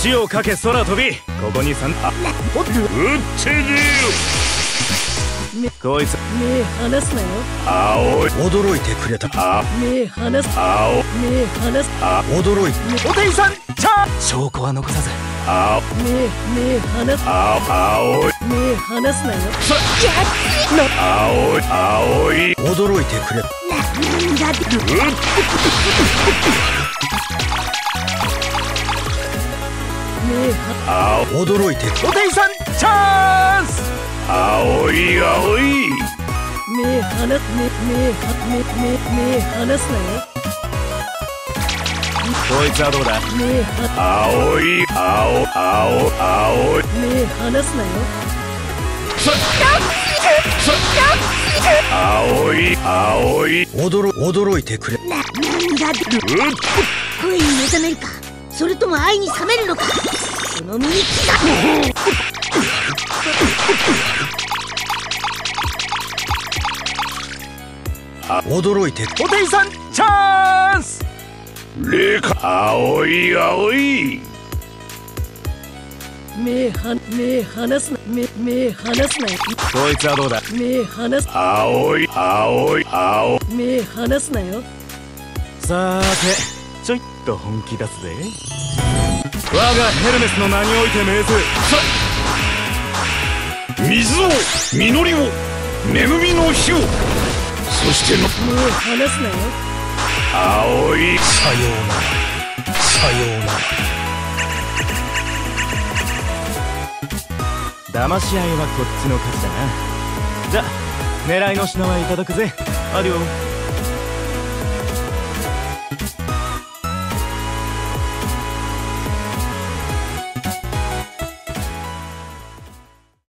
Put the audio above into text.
地をかけ空飛び、ここに3、あ、撃ってみよ。こいつ目離すなよ。 青い。 驚いてくれた。 目離す。 青。 目離す。 驚いて。 おていさん、チャー。証拠は残さず。青。 目離す。 青い。 目離すなよ。 青い。青い。 驚いてくれた。 なんだって。 驚いて。 おていさん、チャンス。青い青い。 目離す。目離すなよ。 こいつはどうだ。 青い青い。 目離すなよ。 青い。 驚いてくれ。 なんだって。恋に目覚めるか、それとも愛に冷めるのか、その身に気が。 驚いて。 おていさん、チャンス。霊下。青い。 目離すな。目離すなよ。 こいつはどうだ。 目離す。 青い。 目離すなよ。 さーて、ちょいっと本気出すぜ。我がヘルメスの名において命ず。水を、実りを、恵みの火を、そしての。 目離すなよ。 青い。 さようなら。 騙し合いはこっちの勝ちだな。じゃ、狙いの品はいただくぜ。アディオ。